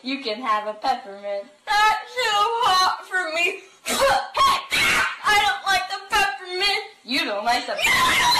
You can have a peppermint. That's too hot for me. Hey! I don't like the peppermint! You don't like the peppermint!